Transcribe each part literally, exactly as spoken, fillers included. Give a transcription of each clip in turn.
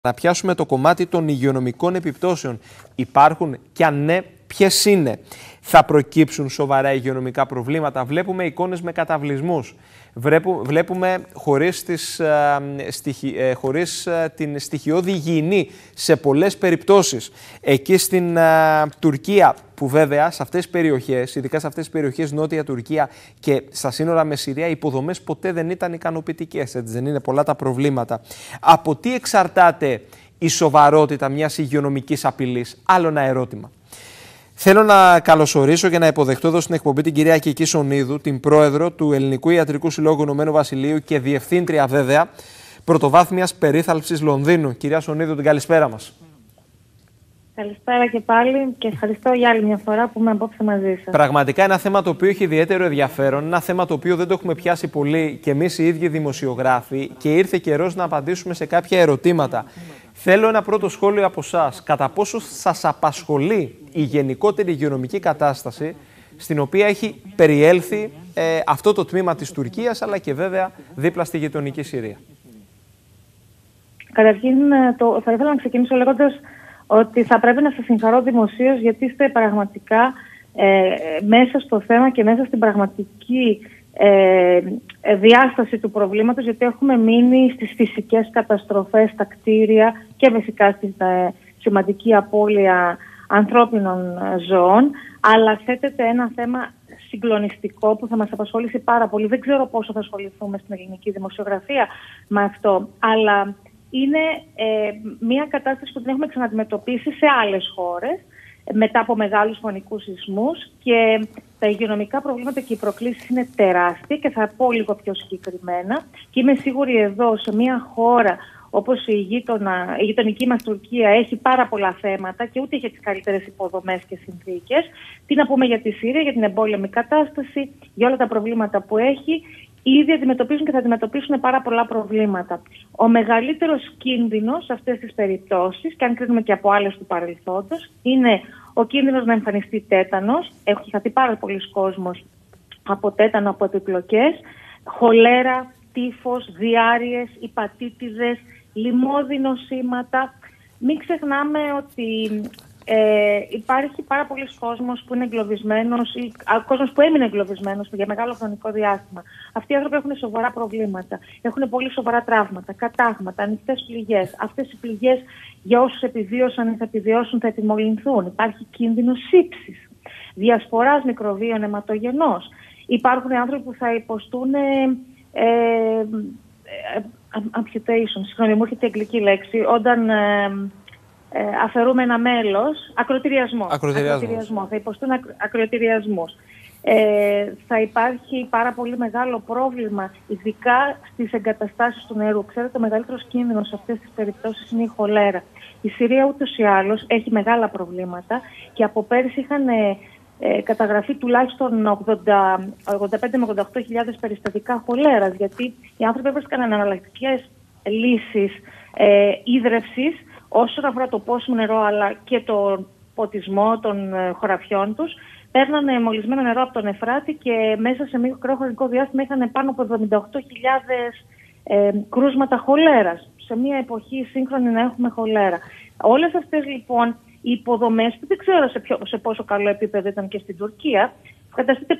Να πιάσουμε το κομμάτι των υγειονομικών επιπτώσεων. Υπάρχουν και αν ναι, ποιες είναι? Θα προκύψουν σοβαρά υγειονομικά προβλήματα? Βλέπουμε εικόνες με καταβλισμούς. Βλέπουμε χωρίς, τις, ε, στοιχει, ε, χωρίς ε, την στοιχειώδη υγιεινή σε πολλές περιπτώσεις. Εκεί στην ε, Τουρκία, που βέβαια σε αυτές τις περιοχές, ειδικά σε αυτές τις περιοχές Νότια Τουρκία και στα σύνορα με Συρία, οι υποδομές ποτέ δεν ήταν ικανοποιητικές. Έτσι δεν είναι? Πολλά τα προβλήματα. Από τι εξαρτάται η σοβαρότητα μιας υγειονομικής απειλής? Άλλο ένα ερώτημα. Θέλω να καλωσορίσω και να υποδεχτώ εδώ στην εκπομπή την κυρία Κική Σονίδου, την πρόεδρο του Ελληνικού Ιατρικού Συλλόγου Ηνωμένου Βασιλείου και διευθύντρια βέβαια πρωτοβάθμιας περίθαλψης Λονδίνου. Κυρία Σονίδου, την καλησπέρα μας. Καλησπέρα και πάλι και ευχαριστώ για άλλη μια φορά που είμαι απόψε μαζί σας. Πραγματικά ένα θέμα το οποίο έχει ιδιαίτερο ενδιαφέρον, ένα θέμα το οποίο δεν το έχουμε πιάσει πολύ και εμείς οι ίδιοι δημοσιογράφοι, και ήρθε καιρός να απαντήσουμε σε κάποια ερωτήματα. Θέλω ένα πρώτο σχόλιο από εσάς. Κατά πόσο σας απασχολεί η γενικότερη υγειονομική κατάσταση στην οποία έχει περιέλθει ε, αυτό το τμήμα της Τουρκίας, αλλά και βέβαια δίπλα στη γειτονική Συρία? Καταρχήν, το, θα ήθελα να ξεκινήσω λέγοντας ότι θα πρέπει να σας συγχαρώ δημοσίως, γιατί είστε πραγματικά ε, μέσα στο θέμα και μέσα στην πραγματική ε, διάσταση του προβλήματος, γιατί έχουμε μείνει στις φυσικές καταστροφές, στα κτίρια και φυσικά στην ε, σημαντική απώλεια ανθρώπινων ζώων, αλλά θέτεται ένα θέμα συγκλονιστικό που θα μας απασχολήσει πάρα πολύ. Δεν ξέρω πόσο θα ασχοληθούμε στην ελληνική δημοσιογραφία με αυτό, αλλά είναι ε, μια κατάσταση που την έχουμε ξαναντιμετωπίσει σε άλλες χώρες μετά από μεγάλους φωνικούς σεισμούς, και τα υγειονομικά προβλήματα και οι προκλήσεις είναι τεράστια, και θα πω λίγο πιο συγκεκριμένα. Και είμαι σίγουρη εδώ, σε μια χώρα όπως η, γείτονα, η γειτονική μας Τουρκία, έχει πάρα πολλά θέματα και ούτε έχει τις καλύτερες υποδομές και συνθήκες. Τι να πούμε για τη Συρία, για την εμπόλεμη κατάσταση, για όλα τα προβλήματα που έχει. Ήδη αντιμετωπίζουν και θα αντιμετωπίσουν πάρα πολλά προβλήματα. Ο μεγαλύτερος κίνδυνος σε αυτές τις περιπτώσεις, και αν κρίνουμε και από άλλες του παρελθόντος, είναι ο κίνδυνος να εμφανιστεί τέτανος. Έχει χαθεί πάρα πολλοί κόσμος από τέτανο, από επιπλοκές, χολέρα, τύφος, διάρειες, υπατήτηδες, λιμώδη νοσήματα. Μην ξεχνάμε ότι Ε, υπάρχει πάρα πολλοί κόσμος που είναι εγκλωβισμένος, ή κόσμος που έμεινε εγκλωβισμένος για μεγάλο χρονικό διάστημα. Αυτοί οι άνθρωποι έχουν σοβαρά προβλήματα, έχουν πολύ σοβαρά τραύματα, κατάγματα, ανοιχτές πληγές. Αυτές οι πληγές για όσους επιβίωσαν ή θα επιβιώσουν θα επιμολυνθούν. Υπάρχει κίνδυνος σύψης, διασποράς μικροβίων αιματογενώς. Υπάρχουν άνθρωποι που θα υποστούν ε, ε, amputation, συγγνώμη, μου έρχεται η αγγλική λέξη, όταν ε, Ε, αφαιρούμε ένα μέλος, ακροτηριασμό. Ακροτηριασμό. Θα υποστούν ακ, ακροτηριασμούς. Ε, θα υπάρχει πάρα πολύ μεγάλο πρόβλημα, ειδικά στις εγκαταστάσεις του νερού. Ξέρετε, ο μεγαλύτερος κίνδυνος σε αυτές τις περιπτώσεις είναι η χολέρα. Η Συρία ούτως ή άλλως έχει μεγάλα προβλήματα, και από πέρυσι είχαν ε, ε, καταγραφεί τουλάχιστον ογδόντα, ογδόντα πέντε με ογδόντα οκτώ χιλιάδες περιστατικά χολέρας, γιατί οι άνθρωποι έβρισκαν εναλλακτικές λύσεις ε, ίδρευσης όσον αφορά το πόσιμο νερό, αλλά και τον ποτισμό των ε, χωραφιών τους. Παίρνανε μολυσμένο νερό από τον Εφράτη και μέσα σε μικρό χρονικό διάστημα είχαν πάνω από εβδομήντα οκτώ χιλιάδες ε, κρούσματα χολέρας. Σε μια εποχή σύγχρονη να έχουμε χολέρα. Όλες αυτές λοιπόν οι υποδομές, που δεν ξέρω σε, ποιο, σε πόσο καλό επίπεδο ήταν και στην Τουρκία, φανταστείτε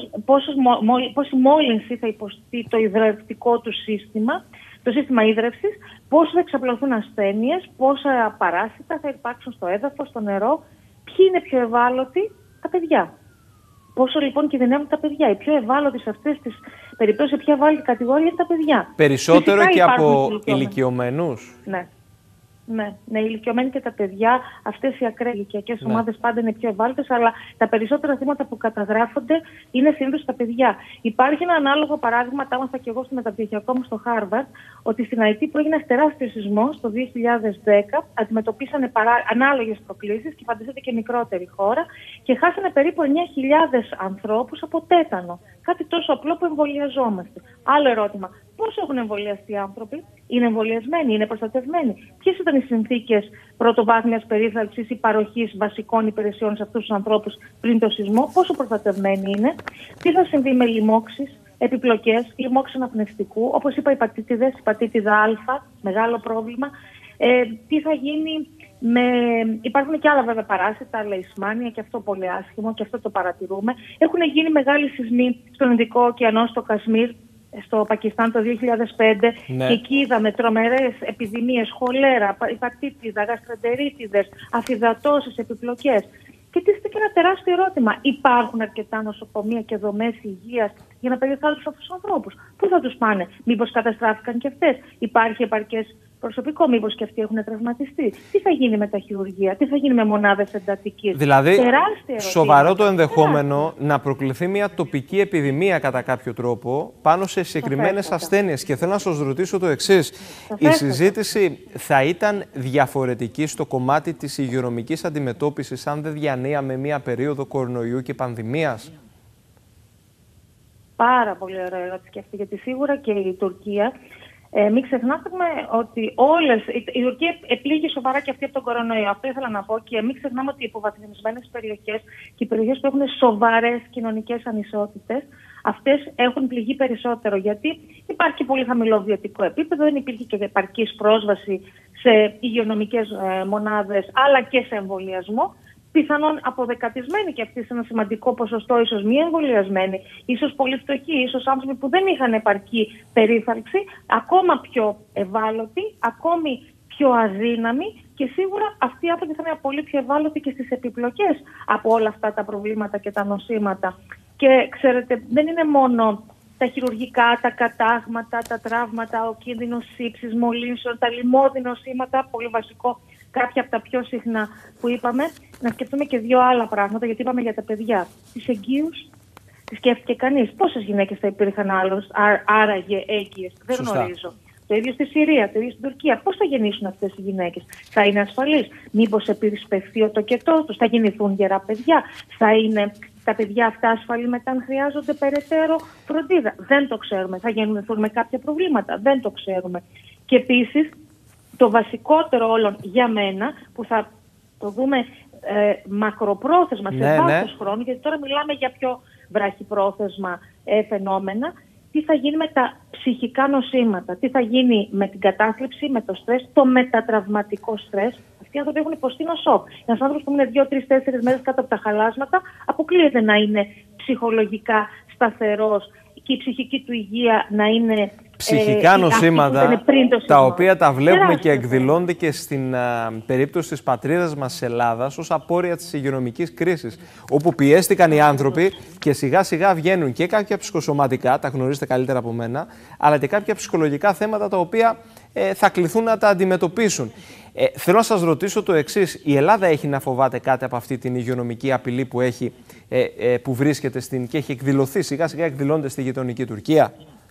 πόση μόλυνση θα υποστεί το υδρευτικό του σύστημα, το σύστημα ίδρευσης, πώς θα εξαπλωθούν ασθένειες, πόσα παράσιτα θα υπάρξουν στο έδαφος, στο νερό. Ποιοι είναι πιο ευάλωτοι? Τα παιδιά. Πόσο λοιπόν κινδυνεύουν τα παιδιά? Οι πιο ευάλωτοι σε αυτές τις περιπτώσεις, σε ποια ευάλωτη κατηγορία είναι τα παιδιά? Περισσότερο φυσικά και από ηλικιωμένους. Ναι. Ναι, ναι, οι ηλικιωμένοι και τα παιδιά, αυτές οι ακραίες ηλικιακές ναι. ομάδες πάντα είναι πιο ευάλωτες, αλλά τα περισσότερα θύματα που καταγράφονται είναι συνήθως τα παιδιά. Υπάρχει ένα ανάλογο παράδειγμα, τα έμαθα και εγώ στο μεταπτυχιακό μου στο Χάρβαρντ, ότι στην Αϊτή που έγινε ένα τεράστιο σεισμό το δύο χιλιάδες δέκα, αντιμετωπίσανε παρά... ανάλογες προκλήσεις, και φανταστείτε και μικρότερη χώρα, και χάσανε περίπου εννιά χιλιάδες ανθρώπους από τέτανο. Κάτι τόσο απλό που εμβολιαζόμαστε. Άλλο ερώτημα. Πώς έχουν εμβολιαστεί οι άνθρωποι? Είναι εμβολιασμένοι, είναι προστατευμένοι? Ποιες ήταν οι συνθήκες πρωτοβάθμιας περίθαλψης ή παροχής βασικών υπηρεσιών σε αυτούς τους ανθρώπους πριν το σεισμό? Πόσο προστατευμένοι είναι? Τι θα συμβεί με λοιμώξεις, επιπλοκές, λοιμώξεις αναπνευστικού? Όπως είπα, υπατήτηδες, υπατήτηδα Α, μεγάλο πρόβλημα. Ε, τι θα γίνει με... Υπάρχουν και άλλα βέβαια παράσιτα, λεϊσμάνια, και αυτό πολύ άσχημο και αυτό το παρατηρούμε. Έχουν γίνει μεγάλοι σεισμοί στον Ινδικό ωκεανό, στο Κασμίρ, στο Πακιστάν το δύο χιλιάδες πέντε, ναι. Και εκεί είδαμε τρομερές επιδημίες, χολέρα, υπατήτηδα, γαστρεντερίτιδες, αφυδατώσεις, επιπλοκές. Και τίθεται και ένα τεράστιο ερώτημα. Υπάρχουν αρκετά νοσοκομεία και δομές υγείας για να περιθάλψουν αυτούς τους ανθρώπους? Πού θα τους πάνε? Μήπως καταστράφηκαν και αυτές? Υπάρχει επαρκές προσωπικό? Μήπως και αυτοί έχουν τραυματιστεί? Τι θα γίνει με τα χειρουργεία? Τι θα γίνει με μονάδες εντατικής? Δηλαδή, σοβαρό το ενδεχόμενο τεράστια. να προκληθεί μια τοπική επιδημία κατά κάποιο τρόπο πάνω σε συγκεκριμένες ασθένειες. Και θέλω να σας ρωτήσω το εξής. Η συζήτηση θα ήταν διαφορετική στο κομμάτι της υγειονομικής αντιμετώπισης αν δεν διανύαμε μια περίοδο κορονοϊού και πανδημίας? Πάρα πολύ ωραία ερώτηση και αυτή, γιατί σίγουρα και η Τουρκία, ε, μην ξεχνάμε ότι όλες, η, η Τουρκία επλήγει σοβαρά και αυτή από τον κορονοϊό. Αυτό ήθελα να πω, και μην ξεχνάμε ότι οι υποβαθμισμένες περιοχές και οι περιοχές που έχουν σοβαρές κοινωνικές ανισότητες, αυτές έχουν πληγεί περισσότερο, γιατί υπάρχει πολύ χαμηλό βιωτικό επίπεδο, δεν υπήρχε και επαρκής πρόσβαση σε υγειονομικές ε, μονάδες, αλλά και σε εμβολιασμό. Πιθανόν αποδεκατισμένοι και αυτοί σε ένα σημαντικό ποσοστό, ίσως μη εμβολιασμένοι, ίσως πολύ φτωχοί, ίσως άνθρωποι που δεν είχαν επαρκή περίθαλψη, ακόμα πιο ευάλωτοι, ακόμη πιο αδύναμοι, και σίγουρα αυτοί οι άνθρωποι θα είναι πολύ πιο ευάλωτοι και στις επιπλοκές από όλα αυτά τα προβλήματα και τα νοσήματα. Και ξέρετε, δεν είναι μόνο τα χειρουργικά, τα κατάγματα, τα τραύματα, ο κίνδυνος σύψης, μολύνσεων, τα λοιμώδη νοσήματα, πολύ βασικό, κάποια από τα πιο συχνά που είπαμε. Να σκεφτούμε και δύο άλλα πράγματα, γιατί είπαμε για τα παιδιά. Τις εγγύους, τις σκέφτηκε κανείς? Πόσες γυναίκες θα υπήρχαν άλλος, άραγε έγκυες? Δεν Σωστά. γνωρίζω. Το ίδιο στη Συρία, το ίδιο στην Τουρκία. Πώς θα γεννήσουν αυτές οι γυναίκες? Θα είναι ασφαλείς? Μήπως επισπευθεί ο τοκετός τους? Θα γεννηθούν γερά παιδιά? Θα είναι τα παιδιά αυτά ασφαλή μετά αν χρειάζονται περαιτέρω φροντίδα? Δεν το ξέρουμε. Θα γεννηθούν με κάποια προβλήματα? Δεν το ξέρουμε. Και επίσης, το βασικότερο όλων για μένα, που θα το δούμε ε, μακροπρόθεσμα, σε ναι, βάθος ναι. χρόνου, γιατί τώρα μιλάμε για πιο βραχυπρόθεσμα ε, φαινόμενα, τι θα γίνει με τα ψυχικά νοσήματα, τι θα γίνει με την κατάθλιψη, με το στρες, το μετατραυματικό στρες. Αυτοί οι άνθρωποι έχουν υποστεί ένα σοκ. Ένας άνθρωπος που είναι δύο, τρεις, τέσσερις μέρες κάτω από τα χαλάσματα, αποκλείεται να είναι ψυχολογικά σταθερός και η ψυχική του υγεία να είναι... Ψυχικά ε, νοσήματα, τα οποία τα βλέπουμε Τεράστιο. και εκδηλώνται και στην α, περίπτωση της πατρίδας μας της Ελλάδας ως απόρρια της υγειονομικής κρίσης, όπου πιέστηκαν οι άνθρωποι και σιγά σιγά βγαίνουν και κάποια ψυχοσωματικά, τα γνωρίζετε καλύτερα από μένα, αλλά και κάποια ψυχολογικά θέματα τα οποία ε, θα κληθούν να τα αντιμετωπίσουν. Ε, θέλω να σας ρωτήσω το εξής. Η Ελλάδα έχει να φοβάται κάτι από αυτή την υγειονομική απειλή που, έχει, ε, ε, που βρίσκεται στην, και έχει εκδηλωθεί, σιγά σιγά εκδηλώνεται στη γειτονική Τουρκία?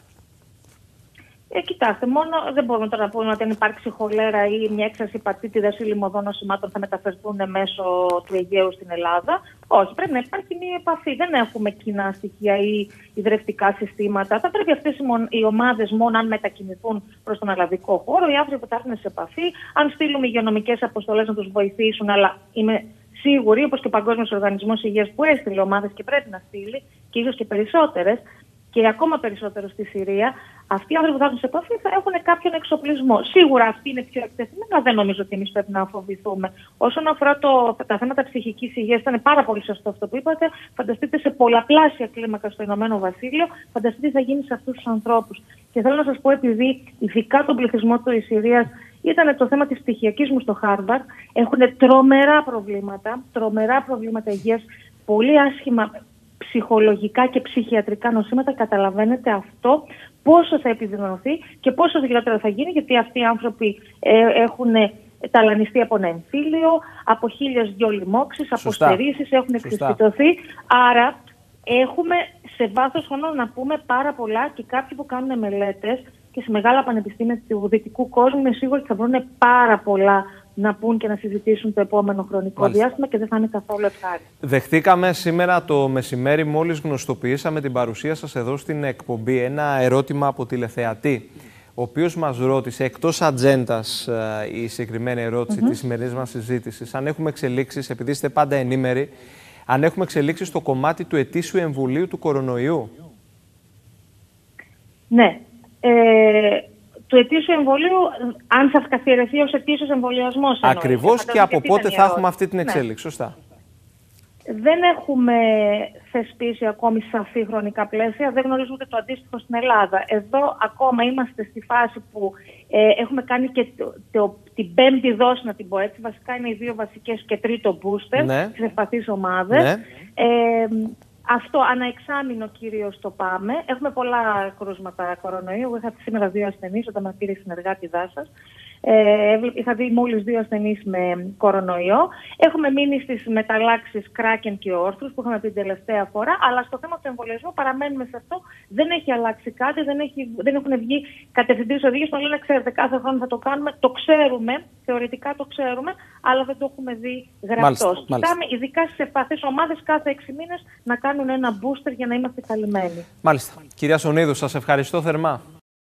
Ε, κοιτάξτε, μόνο δεν μπορούμε τώρα να πούμε ότι αν υπάρξει χολέρα ή μια έξαρση υπατήτηδας ή λοιμωδών νοσημάτων θα μεταφερθούν μέσω του Αιγαίου στην Ελλάδα. Όχι, πρέπει να υπάρχει μια επαφή. Δεν έχουμε κοινά στοιχεία ή ιδρευτικά συστήματα. Θα πρέπει αυτές οι, μον... οι ομάδες μόνο αν μετακινηθούν προς τον ελλαδικό χώρο, οι άνθρωποι που θα έρθουν σε επαφή, αν στείλουμε υγειονομικές αποστολές να τους βοηθήσουν, αλλά είμαι σίγουρη, όπως και ο Παγκόσμιος Οργανισμός Υγείας που έστειλε ομάδες και πρέπει να στείλει, και ίσως και περισσότερες, και ακόμα περισσότερο στη Συρία, αυτοί οι άνθρωποι που θα έρθουν σε επαφή θα έχουν κάποιον εξοπλισμό. Σίγουρα αυτοί είναι πιο εκτεθειμένοι, αλλά δεν νομίζω ότι εμείς πρέπει να φοβηθούμε. Όσον αφορά το, τα θέματα ψυχικής υγείας, ήταν πάρα πολύ σωστό αυτό που είπατε. Φανταστείτε σε πολλαπλάσια κλίμακα στο Ηνωμένο Βασίλειο, φανταστείτε τι θα γίνει σε αυτούς τους ανθρώπους. Και θέλω να σας πω, επειδή ειδικά τον πληθυσμό της Συρίας ήταν το θέμα της πτυχιακής μου στο Χάρβαρντ, έχουν τρομερά προβλήματα, τρομερά προβλήματα υγείας, πολύ άσχημα ψυχολογικά και ψυχιατρικά νοσήματα. Καταλαβαίνετε αυτό πόσο θα επιδεινωθεί και πόσο χειρότερα θα γίνει, γιατί αυτοί οι άνθρωποι ε, έχουν ταλανιστεί από ένα εμφύλιο, από χίλιες δυο λοιμώξεις, από στερήσεις, έχουν εξισπιτωθεί. Άρα έχουμε σε βάθος χρόνου να πούμε πάρα πολλά, και κάποιοι που κάνουν μελέτες και σε μεγάλα πανεπιστήμια του δυτικού κόσμου είναι σίγουροι ότι θα βρουν πάρα πολλά να πούν και να συζητήσουν το επόμενο χρονικό Μάλιστα. διάστημα, και δεν θα είναι καθόλου ευχάριστο. Δεχτήκαμε σήμερα το μεσημέρι, μόλις γνωστοποιήσαμε την παρουσία σας εδώ στην εκπομπή, ένα ερώτημα από τηλεθεατή, ο οποίος μας ρώτησε, εκτός ατζέντας η συγκεκριμένη ερώτηση mm-hmm. της σημερινής μας συζήτησης, αν έχουμε εξελίξεις, επειδή είστε πάντα ενήμεροι, αν έχουμε εξελίξεις στο κομμάτι του ετήσιου εμβολίου του κορονοϊού. Ναι. Ε, του ετήσιου εμβολίου, αν θα καθιερωθεί ως ετήσιος εμβολιασμός. Ακριβώς, και από πότε θα έχουμε αυτή την εξέλιξη. Ναι. Σωστά. Δεν έχουμε θεσπίσει ακόμη σαφή χρονικά πλαίσια, δεν γνωρίζουμε ούτε το αντίστοιχο στην Ελλάδα. Εδώ ακόμα είμαστε στη φάση που ε, έχουμε κάνει και το, το, την πέμπτη δόση, να την πω έτσι. Βασικά είναι οι δύο βασικές και τρίτο booster, ναι, στις ευπαθείς ομάδες. Ναι. Ε, αυτό αναεξάμηνο κυρίως το πάμε. Έχουμε πολλά κρούσματα κορονοϊού. Εγώ είχα σήμερα δύο ασθενείς όταν με πήρε η συνεργάτηδά σας. Ε, είχα δει μόλις δύο ασθενείς με κορονοϊό. Έχουμε μείνει στις μεταλλάξεις Kraken και Όρθρους που είχαμε πει την τελευταία φορά, αλλά στο θέμα του εμβολιασμού παραμένουμε σε αυτό. Δεν έχει αλλάξει κάτι, δεν, έχει, δεν έχουν βγει κατευθυντήριες οδηγίες που λένε, ξέρετε, κάθε χρόνο θα το κάνουμε. Το ξέρουμε, θεωρητικά το ξέρουμε, αλλά δεν το έχουμε δει γραπτός. Κοιτάμε, ειδικά στις ευπαθείς ομάδες, κάθε έξι μήνες να κάνουν ένα booster για να είμαστε καλυμμένοι. Μάλιστα. Κυρία Σωνίδου, σας ευχαριστώ θερμά.